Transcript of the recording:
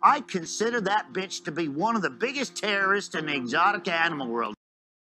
I consider that bitch to be one of the biggest terrorists in the exotic animal world.